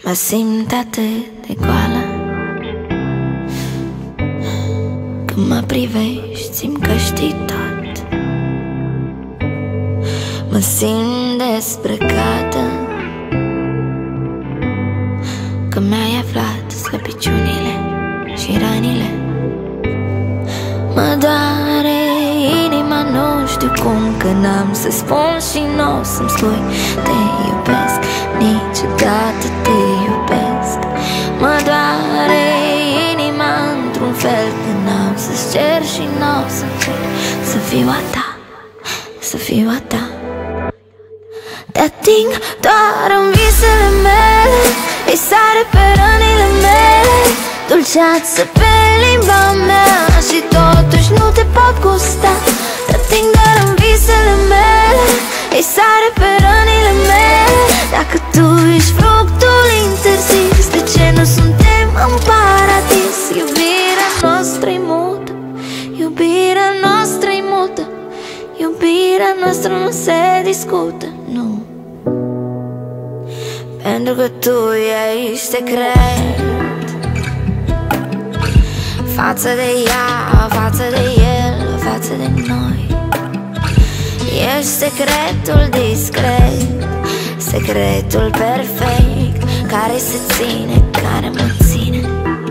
Mă simt atât de goală. Când mă privești, simt că știi tot. Mă simt dezbrăcată. Că mi-ai aflat slăbiciunile și rănile. Mă doare inima, nu știu cum, că n-am să spun și n-o să-mi spui te iubesc, niciodată te iubesc. Mă doare inima într-un fel, că n-am să-ți cer și n-o să-mi cer să fiu a ta, să fiu a ta. Te ating doar în visele mele, îi sare pe rănile mele, dulceață pe limba mea, și totuși nu te pot gusta. Te ating doar în visele mele, îi sare pe rănile mele. Dacă tu ești fructul interzis, de ce nu suntem în paradis? Iubirea noastră-i mută, iubirea noastră-i mută, iubirea noastră nu se discută, nu. Pentru că tu ești secret față de ea, față de el, față de noi. Ești secretul discret, secretul perfect, care se ține, care mă ține.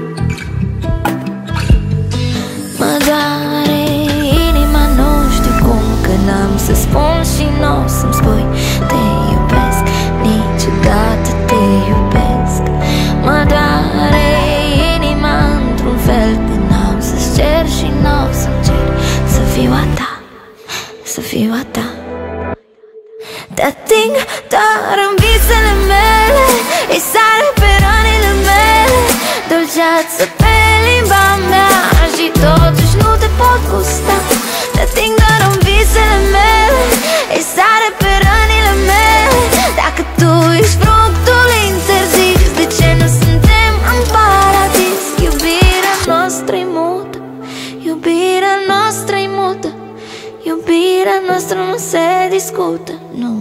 Mă doare inima, nu știu cum, că n-am să spun și n-o să-mi spui te iubesc, niciodată te iubesc. Mă doare inima într-un fel, că n-am să-ți cer și n-o să-mi cer să fiu a ta, să fiu a ta. Te ating doar în visele mele, îi sare pe rănile mele, dulceață pe limba mea, și totuși nu te pot gusta. Te ating doar în visele mele, îi sare pe rănile mele. Dacă tu ești fructul interzis, de ce nu suntem în paradis? Iubirea noastră-i mută, iubirea noastră-i mută, iubirea noastră nu se discută, nu.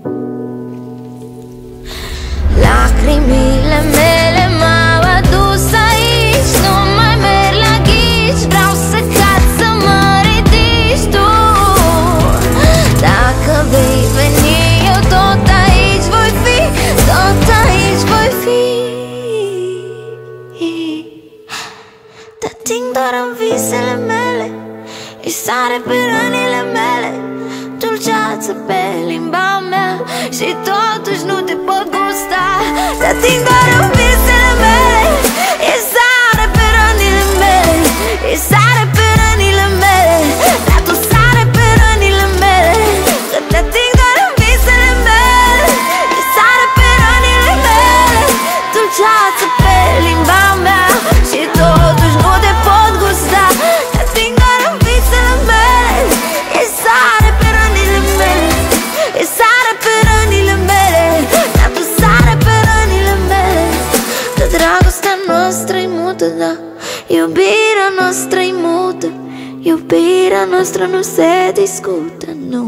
Lacrimile mele m-au adus aici, nu mai merg la ghici, vreau să cad, să mă ridici tu. Dacă vei veni, eu tot aici voi fi, tot aici voi fi. Te ating doar în visele mele, îi sare pe rănile mele, dulceață pe limba mea, și totuși nu te pot gusta. Te ating doar în visele mele, îi sare pe rănile mele, îi sare pe rănile mele, dar tu sare pe rănile mele. Că te ating doar în visele mele, îi sare pe rănile mele, dulceață pe limba mea, și totuși nu te pot gusta. Te ating doar în visele mele, îi sare pe rănile mele, îi sare pe rănile mele, dar tu sare pe rănile mele. Că dragostea noastră-i mută, da, iubirea noastră-i mută, iubirea noastră nu se discută, nu.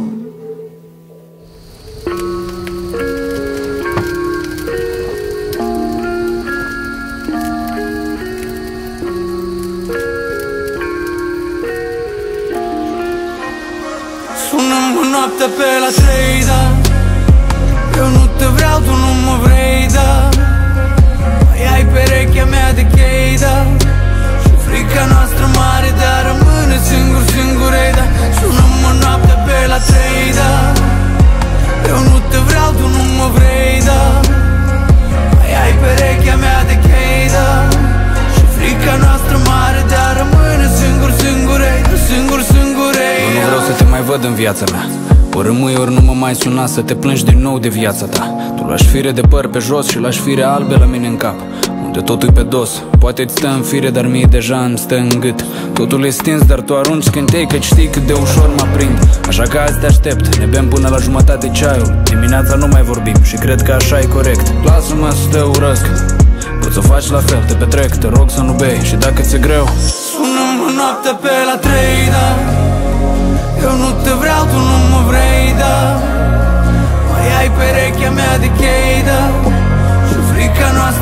Sună-mă noaptea pe la 3, da. Eu nu te vreau, tu nu mă vrei, da. Mai ai perechea mea de chei, da. Și frica noastră mare de a rămâne singur, singurei, da. Sună-mă noaptea pe la 3, da. Eu nu te vreau, tu nu mă vrei, da. Mai ai perechea mea de chei, da. Și frica noastră mare de a rămâne singur, singurei, da. Singur, singurei, da. Nu vreau să te mai văd în viața mea. Ori rămâi, ori nu mă mai suna, să te plângi din nou de viața ta. Tu lași fire de păr pe jos și lași fire albe la mine în cap, unde totul-i pe dos. Poate-ți stă în fire, dar mie deja îmi stă în gât. Totul e stins, dar tu arunci scântei, că știi cât de ușor mă aprind. Așa că azi te aștept, ne bem până la jumătate ceaiul. Dimineața nu mai vorbim și cred că așa e corect. Lasă-mă să te urăsc, poți să faci la fel, te petrec, te rog să nu bei. Și dacă ți-e greu, sună-mă noaptea pe la 3, da. Eu nu te vreau, tu nu mă vrei, da. Mai ai perechea mea de chei, da. Și frica noastră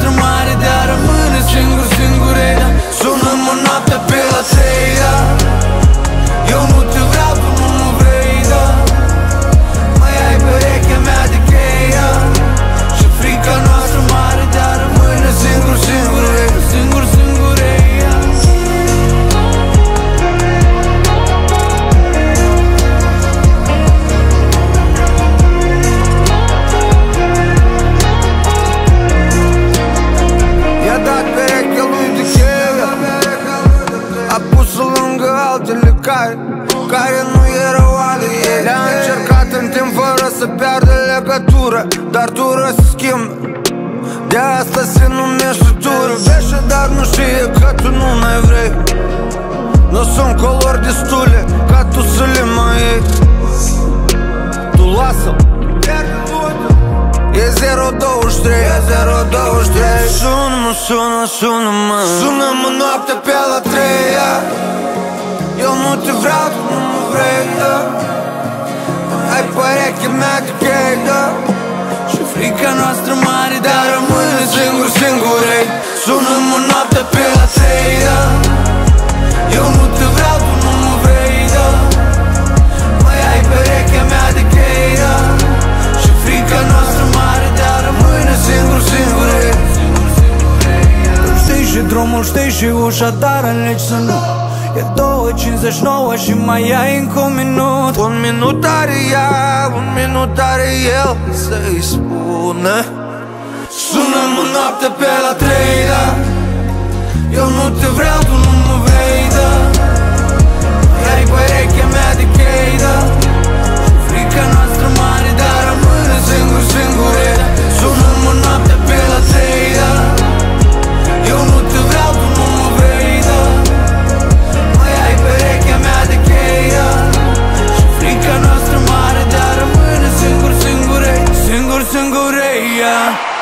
Artură se schimbă, de asta se numește tură. Veșe, dar nu știe că tu nu mai vrei. Nu sunt colori destule ca tu să le mai iei. Tu lasă-l, e 023, e 023. Sună-mă, sună-mă, sună-mă noapte pe la 3-a. Eu nu te vreau, tu nu mă vrei, da. Ai perechea mea de chei, da. Și frica noastră mare, dar rămâne singur, singurei. Sună-mă noapte pe la 3-a. Eu nu te vreau, tu nu mă vrei, da. Mai ai perechea mea de chei, da. Și frica noastră mare, dar rămâne singur, singurei. Știi și drumul, știi și ușa, dar alegi să nu. E 2:59 și mai ai încă un minut. Un minut are ea, un minut are el să-i spună. Sună-mă noapte pe la 3-a. Eu nu te vreau, tu nu mă vrei, da. Ai perechea mea de chei, da. Frica noastră mare, dar rămâne singur, singure. Sună-mă noapte pe la 3-a. Eu nu te vreau, tu nu mă vrei, da. Mai ai perechea mea de chei, da. Și frica noastră mare, dar rămâne singur, singure. Singur, singure, yeah.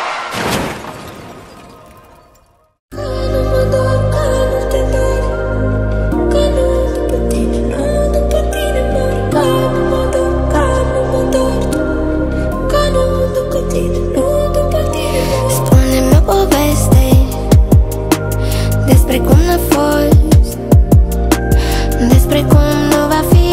Spune-mi o poveste despre cum n-a fost, despre cum nu va fi.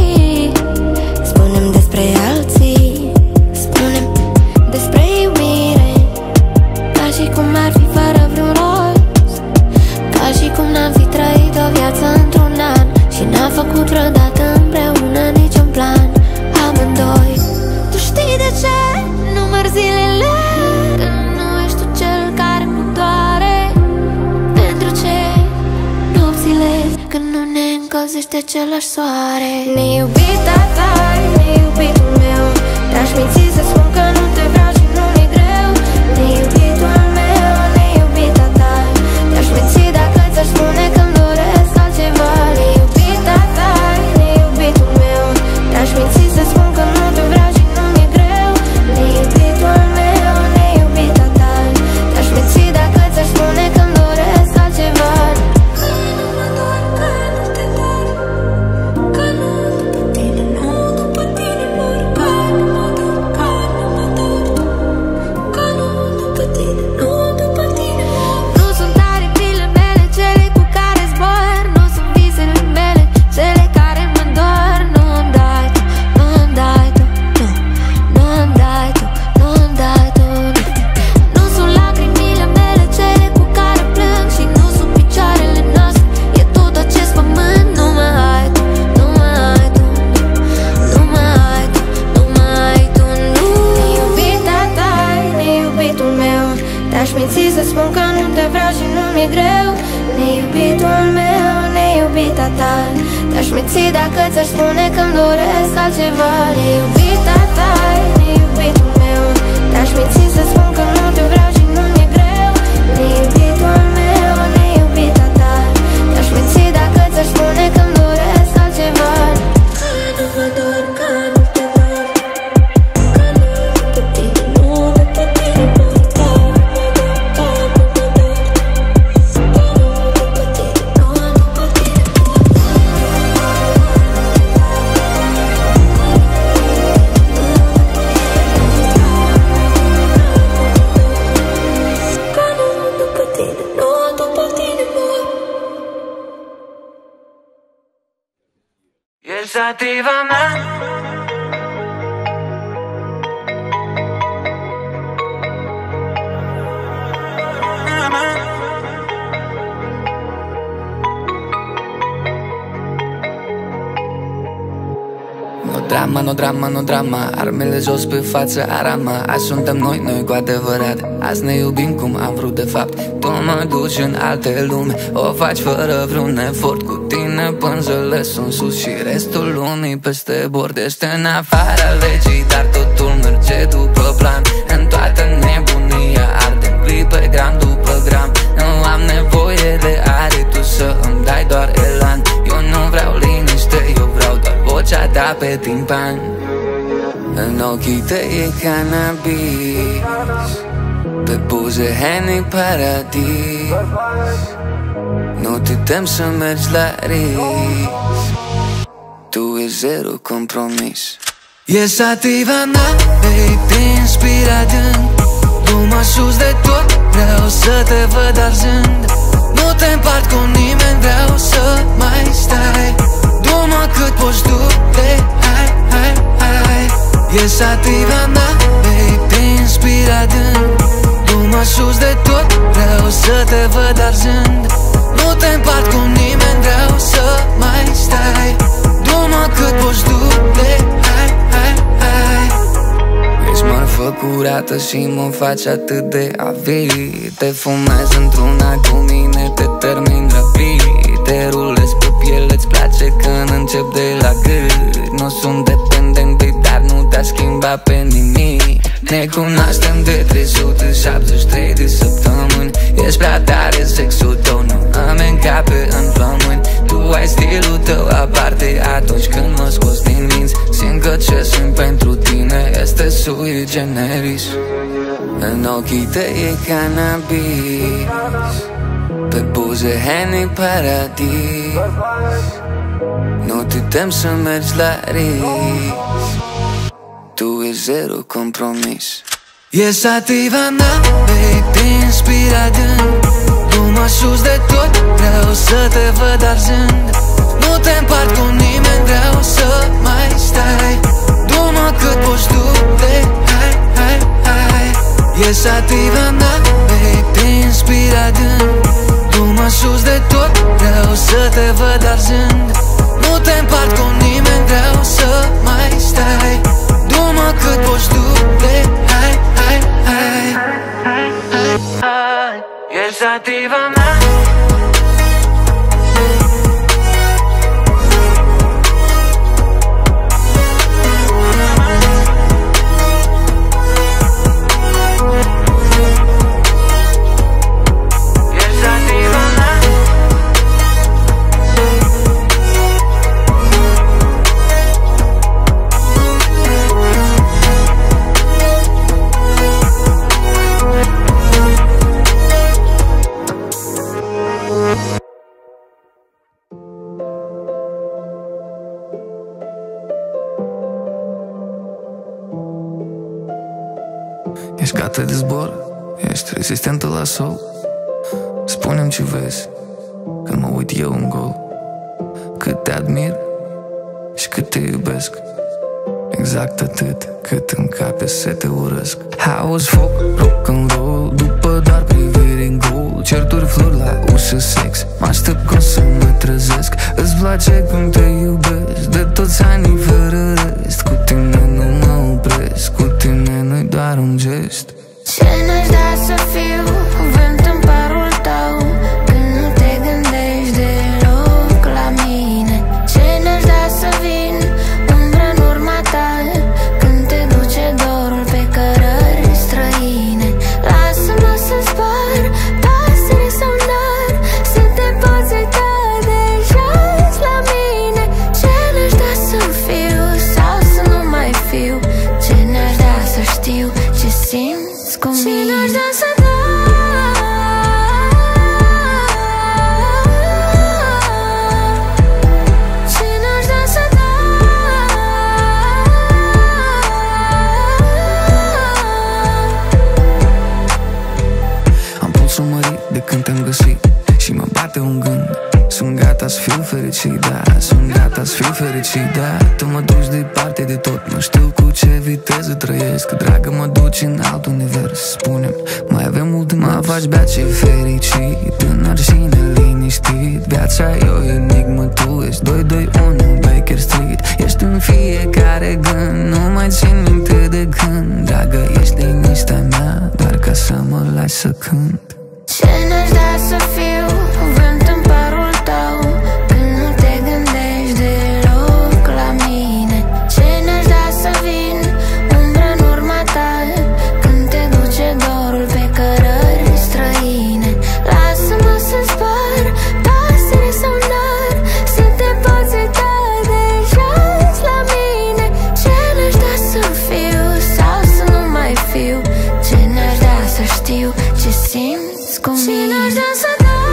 Spune-mi despre alții, spune-mi despre iubire, ca și cum ar fi fără vreun rost, ca și cum n-am fi trăit o viață într-un an și n-am făcut vreodată împreună niciun plan. Amândoi, tu știi de ce număr zilele, că nu ești tu cel care mă doare. Pentru ce nopțile când nu ne încălzește același soare. Neiubita ta, neiubitul meu, te-aș minți să spun că nu te vreau și nu mi-e greu. Neiubitul meu, neiubita ta, te-aș minți dacă ți-aș spune că-mi doresc altceva. Neiubita ta, neiubitul meu, te-aș minți să spun că nu te vreau și nu mi-e greu. Neiubitul meu, neiubita ta, te-aș minți dacă ți-aș spune că-mi doresc altceva. Că nu mă dor, că nu te dor, că nu după tine, nu după tine mor. Că nu mă dor, că nu mă dor, că nu după tine, nu după tine mor. Nu sunt aripile mele cele cu care zbor, nu sunt visele mele cele care mă dor. Nu-mi dai tu, nu-mi dai tu, nu-mi dai tu, nu-mi dai tu, nu. Nu sunt lacrimile mele cele cu care plâng și nu sunt picioarele noastre, e tot acest pământ. Nu mă ai tu, nu mă ai tu, nu mă ai tu, nu mă ai tu, nu. Neiubita ta, neiubitul meu, te-aș minți să spun că nu te vreau și nu mi-e greu. Neiubitul meu, neiubita ta, te-aș minți dacă ți-aș spune că-mi doresc altceva. Neiubita ta, neiubitul meu, te-aș minți să spun că nu te vreau și nu mi-e greu. Neiubitul meu, neiubita ta, te-aș minți dacă ți-aș spune că-mi doresc altceva. Că nu mă dor, că nu te dor, că nu după tine, nu după tine mor. Că nu mă dor, că nu mă dor, că nu după tine, nu după tine mor. Că nu după tine, nu după tine mor. Ești sativa mea. No drama, no drama, no drama. Armele jos pe față, arama. Azi suntem noi cu adevărat. Azi ne iubim cum am vrut de fapt. Tu mă duci în alte lume, o faci fără vreun efort. Cu tine pânzele sunt sus și restul lumii peste bord. Ești în afara legii, dar totul merge după plan. aproape timpani. În ochii tăi e cannabis, pe buze Henny Paradis. Nu te tem să mergi la risc, tu e zero compromis. E sativa mea, te inspiră adânc. Du-mă sus de tot, vreau să te văd arzând. Nu te împart cu nimeni, vreau să mai stai. Du-mă cât poți du-te, hai, hai, hai. E sativa mea, te inspiră adânc. Du-mă sus de tot, vreau să te văd arzând. Nu te împart cu nimeni, vreau să mai stai. Du-mă cât poți du-te, hai, hai, hai. Ești marfă curată și mă faci atât de avid. Te fumez într-una cu mine, te termin rapid. Te rulezi pe piele, îți place când încep de la gât. Nu sunt dependent, dar nu te-a schimbat pe nimic. Ne cunoaștem de 373 de săptămâni. Ești prea tare, sexul tău nu îmi încape în plămâni. Tu ai stilul tău aparte atunci când mă scoți din minți. Simt că ce simt pentru tine este sui generis. În ochii tăi e cannabis, pe buze Henny Paradis. Nu te tem să mergi la risc, tu e zero compromis. E sativa mea, te inspiră adânc. Du-mă sus de tot, vreau să te văd arzând. Nu te împart cu nimeni, vreau să mai stai. Du-mă cât poți du-te, hai, hai, hai. E sativa mea, te inspiră adânc. Du-mă sus de tot, vreau să te văd arzând. Nu te împart cu nimeni, vreau să mai stai. Du-mă cât poți du-te, hai, hai, hai. E sativa mea. Ești gata de zbor? Ești rezistentă la sol? Spune-mi ce vezi când mă uit eu în gol. Cât te admir și cât te iubesc, exact atât cât îmi cape să te urăsc. House, foc, rock and roll, după doar priviri în gol. Certuri, flori la ușă, sex, mă aștept cum să mă trezesc. Îți place cum te iubesc, de toți anii fără rest. Cu tine nu mă opresc, cu tine nu-i doar un gest. Ce n-aș da să fiu vânt în parul tău când nu te gândești deloc la mine. Ce n-aș da să vin umbră în urma ta când te duce dorul pe cărări străine. Lasă-mă să zbor, pasăre sau nar, să te poți uita deja-s la mine. Ce n-aș da să fiu sau să nu mai fiu, ce n-aș da să știu ce simți cu mine. Ce n-aș da să dau, ce n-aș da să dau. Am pulsul mărit de când te-am găsit și mă bate un gând. Sunt gata să fiu fericit, da, sunt gata să fiu fericit, da. Tu mă duci departe de tot, nu știu cu ce viteză trăiesc. Dragă, mă duci în alt univers. Spune-mi, mai avem mult, mă faci bea ce fericit, tânăr și neliniștit. Viața e o enigmă, tu ești 221 Baker Street. Ești în fiecare gând, nu mai țin minte de când. Dragă, ești liniștea mea, doar ca să mă lași să cânt. Ce n-aș da să fiu vânt în parul tău când nu te gândești deloc la mine. Ce n-aș da să vin umbră în urma ta când te duce dorul pe cărări străine. Lasă-mă să zbor, pasăre sau nar, să te poți uita deja-s la mine. simți cu mine. Și n-aș vrea să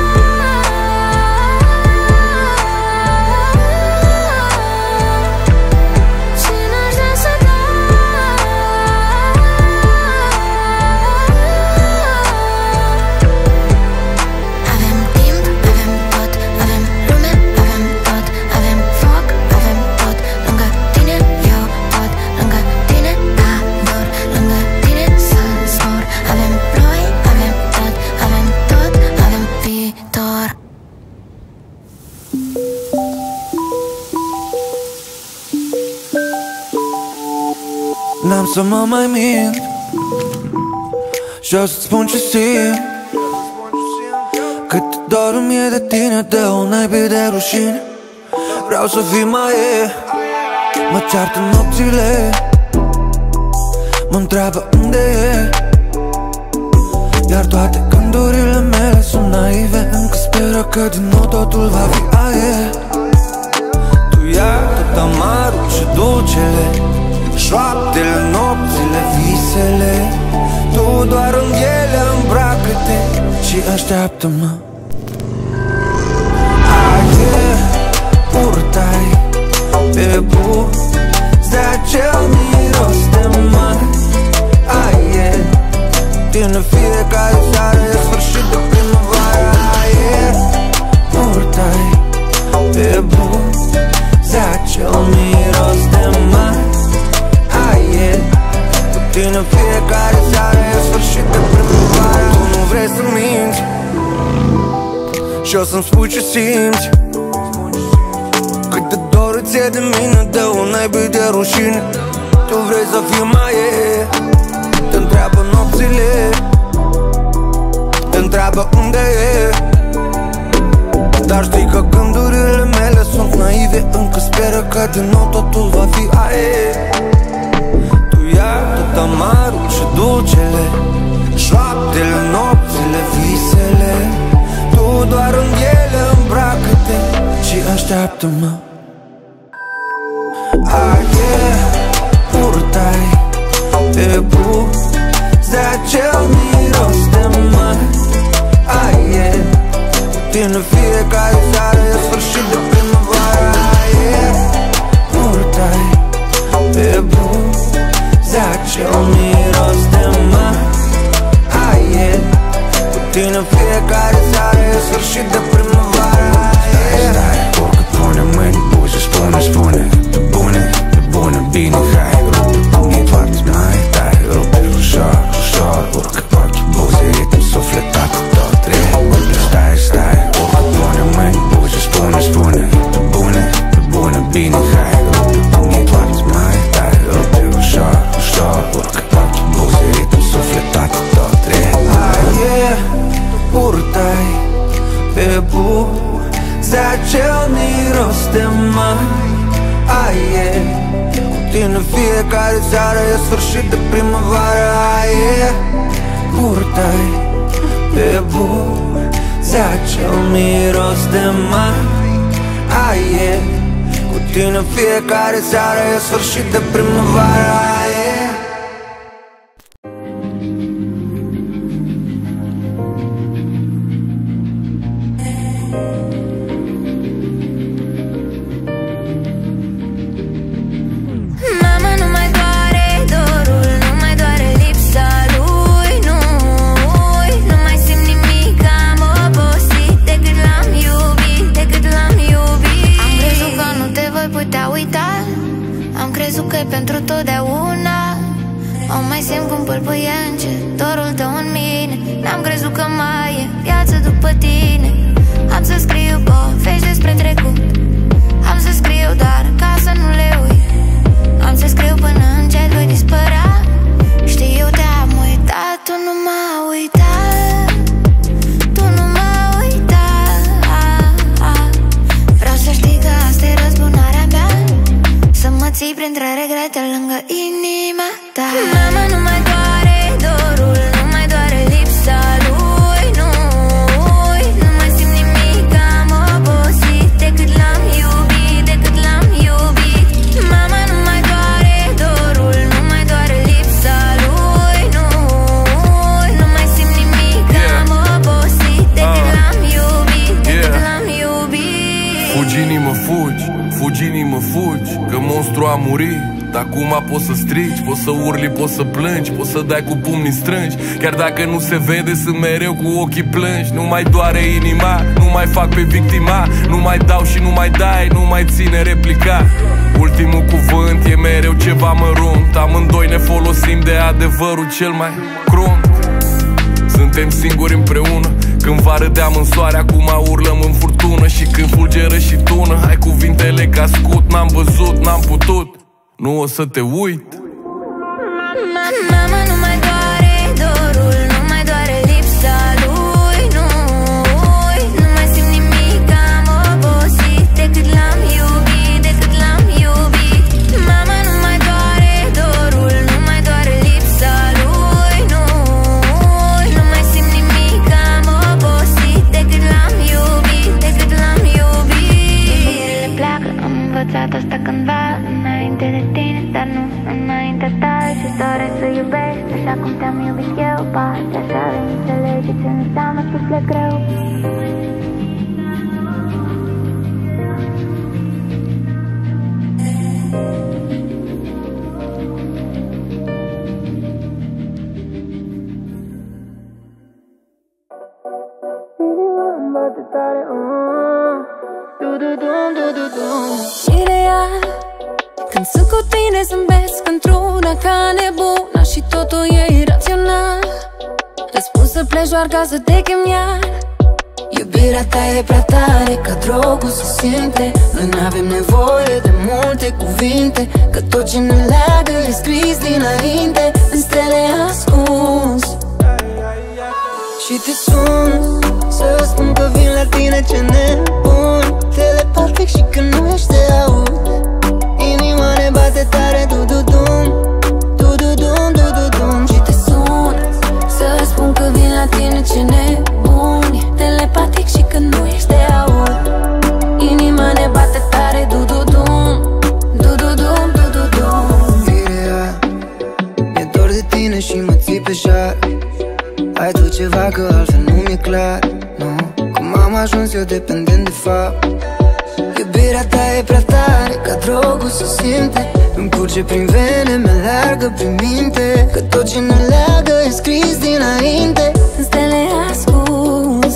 N-am să mă mai mint și o să-ți spun ce simt. Cât dorul mie de tine, de o naibii de rușine. Vreau să fii mai e. Mă ceartă nopțile, mă-ntreabă unde e. Iar toate gândurile mele sunt naive, încă speră că din nou totul va fi aer. Tu ia tot amarul și dulcele, șoaptele, nopțile, visele. Tu doar în ele îmbracă-te și așteaptă-mă. Aie, purtai pe buze acel miros de mare. Aie, tine fiecare seară e sfârșit de primăvară. Aie, purtai pe buze acel miros de mare. Cu tine fiecare seară e sfârșit de primăvară. Tu nu vrei să minți și o să-mi spui ce simți. Cât de dor ți-e de mine, de un naibii de rușine. Tu vrei să fii mai e. Te întreabă nopțile, te întreabă unde e. Dar știi că gândurile mele sunt naive, încă speră că din nou totul va fi aer. Tot amarul și dulcele, șoaptele, nopțile, visele. Tu doar în ele îmbracă-te și așteaptă-mă. Aie, purtai pe buze acel miros de mare. Aie, cu tine fiecare seară e sfârșit de primăvară. Aie, purtai pe buze acel miros de mare. Aie, cu tine fiecare seară e sfârșit de primăvară. Stai, oricât pune mâini buze, spune, spune. De bune, bine, hai. Rupe pumnii foarte mai tare. Rupe ușor, ușor. Urcă ochii buze, ritm sufletat tot repede. Stai, oricât pune mâini buze, spune, spune. De bune, bine, hai. Rupe pumnii foarte mai tare. Rupe ușor, ușor. Urcă ochii buze, ritm sufletat tot repede. Aie, purtai pe buze acel miros de mare. Aie, cu tine fiecare seară e sfârșit de primăvară. Aie, purtai pe buze acel miros de mare. Aie, cu tine fiecare seară e sfârșit de primăvară. Aie. Pentru totdeauna o mai simt cum pâlpâie încet dorul tău în mine. N-am crezut că mai e viață după tine. Am să scriu povești despre trecut, am să scriu doar ca să nu le uit. Am să scriu până încet voi dispărea. Știu, te-am uitat, tu nu m-ai uitat. Tu nu m-ai uitat. Vreau să știi că asta e răzbunarea mea, să mă ții printre regrete lângă inima ta. Mama, nu mai doare dorul, nu mai doare lipsa lui. Nu a murit. Dar acum poți să strici, poți să urli, poți să plângi, poți să dai cu pumnii strângi. Chiar dacă nu se vede, sunt mereu cu ochii plângi. Nu mai doare inima, nu mai fac pe victima. Nu mai dau și nu mai dai, nu mai ține replica. Ultimul cuvânt e mereu ceva mărunt. Amândoi ne folosim de adevărul cel mai crunt. Suntem singuri împreună. Când va râdeam în soare, acum urlăm în furtună. Și când fulgeră și tună, ai cuvintele ca scut. N-am văzut, n-am putut, nu o să te uit. Mama, nu mai doare dorul, nu mai doare lipsa lui, nu uit, nu mai simt nimic, am obosit de cât l-am iubit, de cât l-am iubit. Mama, nu mai doare dorul, nu mai doare lipsa lui, nu uit, nu mai simt nimic, am obosit de cât l-am iubit, de cât l-am iubit. Ele pleacă, am învățat asta cândva, înainte de tine, dar nu înaintea ta. Și doresc să iubești așa cum te-am iubit eu. Poate așa vei înțelege ce înseamnă suflet greu. Ideal, când sunt cu tine zâmbesc într-una ca nebuna și totul e irațional. Îți spun să pleci doar ca să te chem iar. Iubirea ta e prea tare, ca drogul se simte. Noi n-avem nevoie de multe cuvinte, că tot ce ne leagă e scris dinainte, în stele ascuns. Și te sun să spun că vin la tine, ce nebun. Telepatic și când nu ești te aud. Inima ne bate tare, du-du-dum, du-du-dum, du-du-dum. Și te sun să spun că vin la tine, ce nebuni. Telepatic și când nu ești te aud. Inima ne bate tare, du-du-dum, du-du-dum, du-du-dum. Mirea, mi-e dor de tine și mă ții pe șar. Ai tu ceva că altfel nu mi-e clar, nu. Cum am ajuns eu dependent de fapt. Iubirea ta e prea tare, ca drogul se simte. Îmi curge prin vene, mă leargă prin minte, că tot ce ne leagă e scris dinainte, în stele ascuns.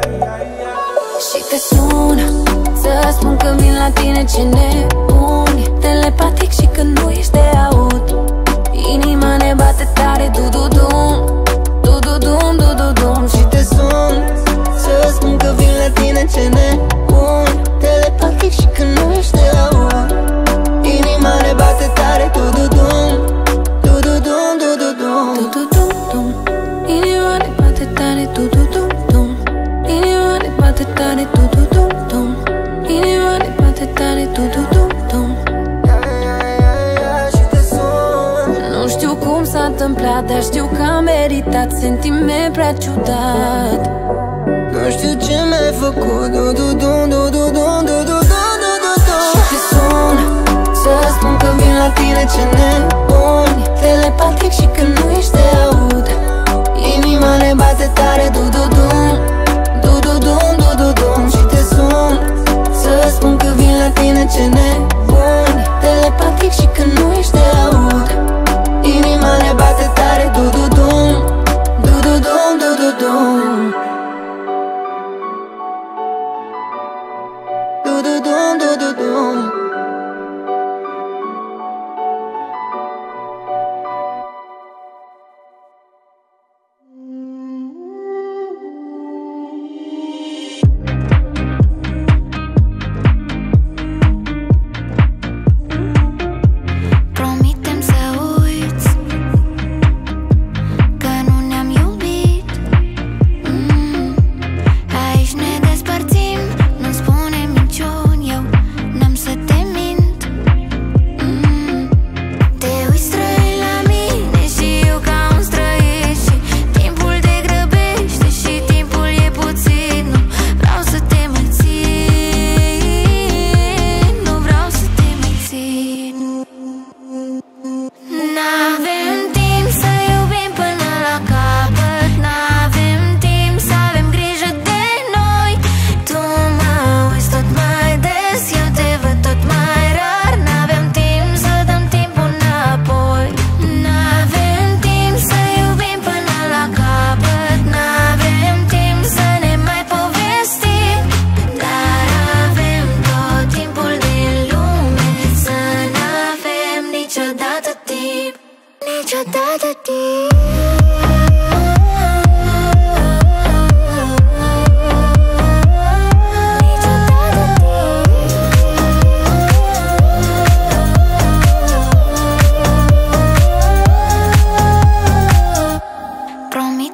Și te sun să spun că vin la tine, ce nebuni. Telepatic și când nu ești te aud. Inima ne bate tare, du-du-dum, du-du-dum, du-du-dum. Și te sun să spun că vin la tine, ce nebuni. Telepatic și când nu ești te aud. Inima ne bate tare, du-du-dum, du-du-dum, du-du-dum, du-du-dum-dum. Inima ne bate tare, du-du-dum-dum. Inima ne bate tare, du-du-dum-dum. Inima ne bate tare, du-du-dum-dum. Și te sun. Nu știu cum s-a întâmplat, dar știu că am meritat sentiment prea ciudat. Nu știu ce mi-ai făcut, du-du-dum, du-du-dum, du-du-dum, du-du-dum. Și te sun să spun că vin la tine, ce nebuni. Telepatic și când nu ești te aud. Inima ne bate tare, du-du-dum, du-du-dum, du-du-dum. Și te sun să spun că vin la tine, ce nebuni. Telepatic și când nu ești te aud. Inima ne bate tare, du-du-dum, du-du-dum, du-du-dum, du-du-dum, du-du-dum.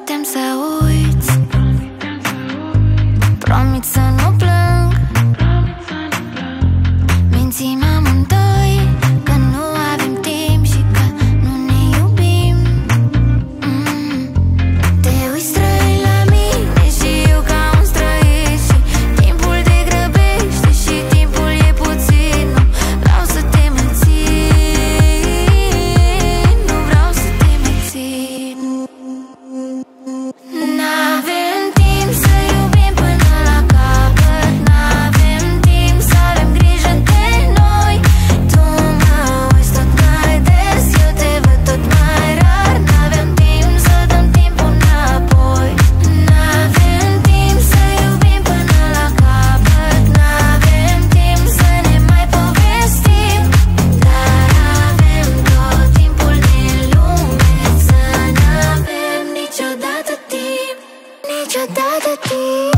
tem să uiți. Promit să nu plâng. Mințim amândoi că nu avem timp și că nu ne iubim. Te uiți străin la mine și eu ca un străin, și timpul te grăbește și timpul e puțin. Nu vreau să te mențin, nu vreau să te mențin. N-avem timp să iubim până la capăt. N-avem timp să avem grijă de noi. Tu mă uiți tot mai des, eu te văd tot mai rar. N-avem timp să dăm timpul înapoi. N-avem timp să iubim până la capăt. N-avem timp să ne mai povestim. Dar avem tot timpul din lume. Să n-avem niciodată timp, niciodată timp.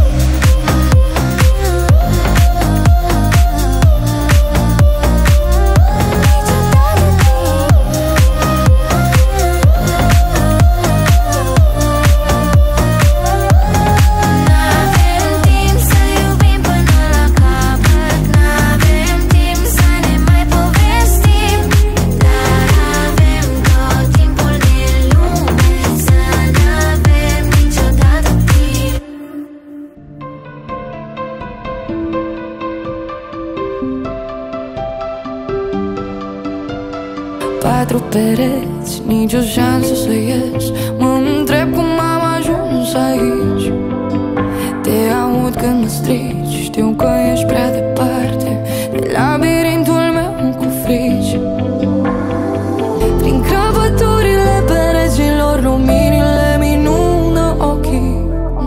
N-avem timp să iubim până la capăt. N-avem timp să ne mai povestim. Dar avem tot timpul din lume. Să n-avem niciodată timp. Patru pereți, nicio șansă să ies. Mă întreb cum am ajuns aici. Te aud când mă strici, știu că ești prea departe de labirintul meu cu frici. Prin crăpăturile pereților, luminile minună ochii.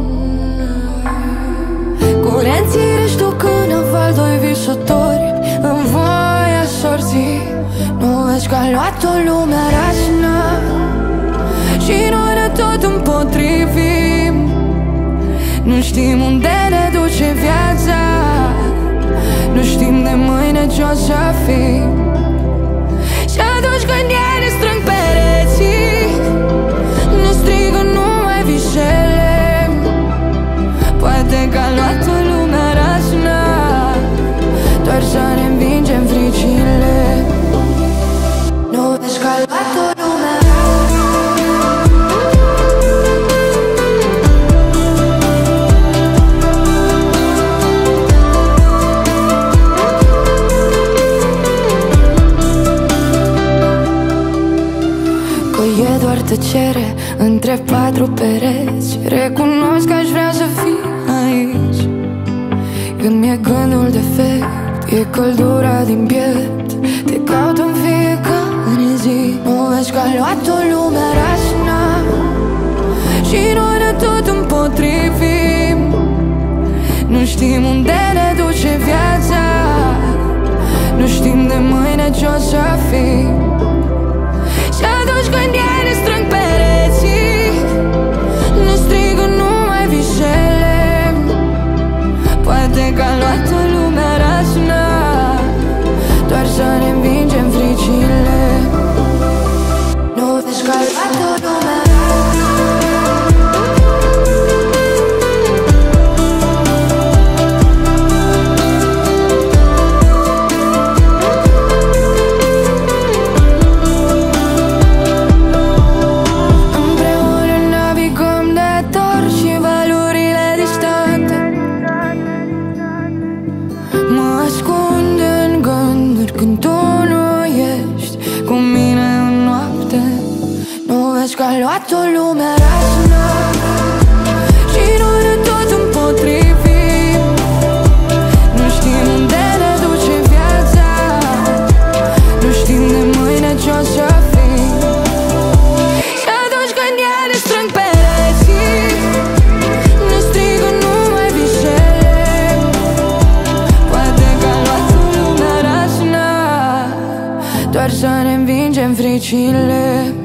Curenții rești în aval, doi visători în voia sorții. Nu vezi că a luat-o lumea raționă și noi ne tot împotrivim. Nu știm unde ne duce viața, nu știm de mâine ce-o să fim. Și atunci când ei ne strâng pereții, ne strigă numai visele. Poate că a luat-o lumea raționă, doar să ne învingem fricile. Nu vezi că a luat-o lumea. Că e doar tăcere între patru pereți. Recunosc că aș vrea să fii aici. Când mi-e gândul defect, e căldura din piept. Te caut în fiecare zi. Nu vezi că a luat-o lumea rațional și noi ne tot împotrivim. Nu știm unde ne duce viața, nu știm de mâine ce-o să fim. Și atunci când ei ne strâng pereții, ne strigă numai visele. Poate că a luat-o lumea rațional, doar să ne învingem fricile. Nu vezi că a luat-o lumea. Împreună navigăm de dor și valurile distante. Mă ascund în gânduri când tu nu ești cu mine în noapte. Nu vezi că a luat-o lumea rațional și noi ne tot împotrivim. Nu știm unde ne duce viața, nu știm de mâine ce-o să fim. Și atunci când ei ne strâng pereții, ne strigă numai visele. Poate că a luat-o lumea rațional, doar să ne învingem fricile.